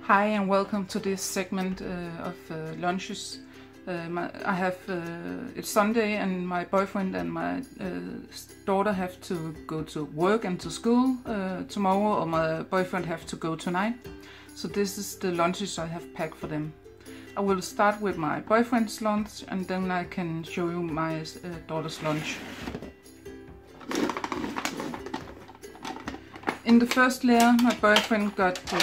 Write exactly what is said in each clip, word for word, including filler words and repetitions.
Hi and welcome to this segment uh, of uh, lunches. Uh, my, I have uh, it's Sunday and my boyfriend and my uh, daughter have to go to work and to school uh, tomorrow, or my boyfriend have to go tonight. So this is the lunches I have packed for them. I will start with my boyfriend's lunch and then I can show you my uh, daughter's lunch. In the first layer, my boyfriend got uh,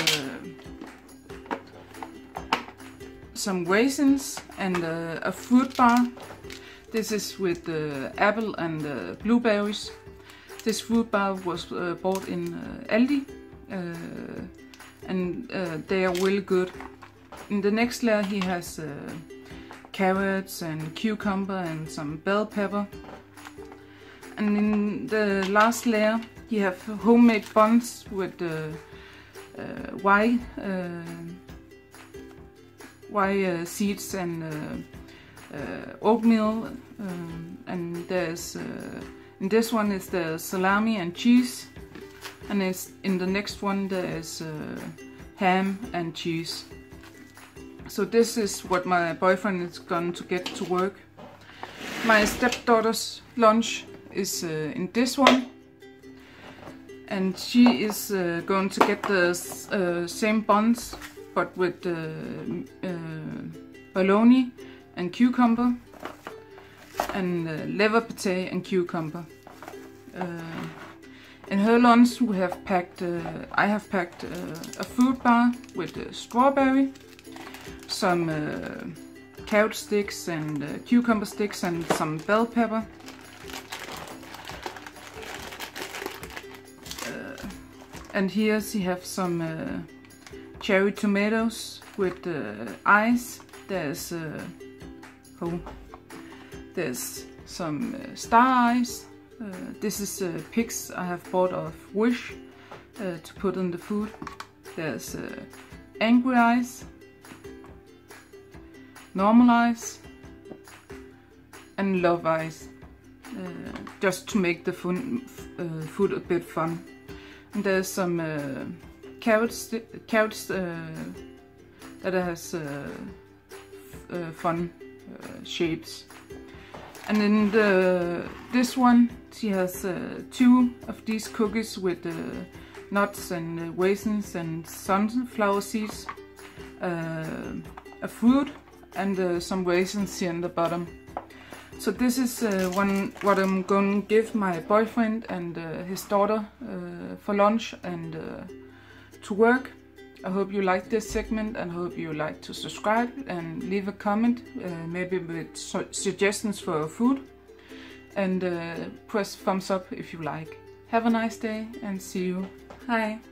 some raisins and uh, a fruit bar. This is with uh, apple and uh, blueberries. This fruit bar was uh, bought in uh, Aldi uh, and uh, they are really good. In the next layer he has uh, carrots and cucumber and some bell pepper. And in the last layer he have homemade buns with uh, uh, white uh, Why uh, seeds and uh, uh, oatmeal, um, and there's uh, in this one is the salami and cheese, and it's, in the next one there is uh, ham and cheese. So this is what my boyfriend is going to get to work. My stepdaughter's lunch is uh, in this one, and she is uh, going to get the uh, same buns, but with uh, uh, bologna and cucumber, and uh, liver pate and cucumber. Uh, in her lunch we have packed, uh, I have packed uh, a fruit bar with uh, strawberry, some uh, carrot sticks and uh, cucumber sticks and some bell pepper. Uh, and here she have some uh, cherry tomatoes with uh, ice. There's uh, oh, there's some uh, star ice. Uh, this is uh, pigs I have bought of Wish uh, to put in the food. There's uh, angry ice, normal ice, and love ice, uh, just to make the fun, uh, food a bit fun. And there's some uh, carrots, carrots uh, that has uh, uh, fun uh, shapes. And in the this one she has uh, two of these cookies with uh, nuts and uh, raisins and sunflower seeds, uh, a fruit, and uh, some raisins here in the bottom. So this is uh, one what I'm going to give my boyfriend and uh, his daughter uh, for lunch and uh, to work. I hope you like this segment and hope you like to subscribe and leave a comment, uh, maybe with su suggestions for food, and uh, press thumbs up if you like. Have a nice day and see you. Bye.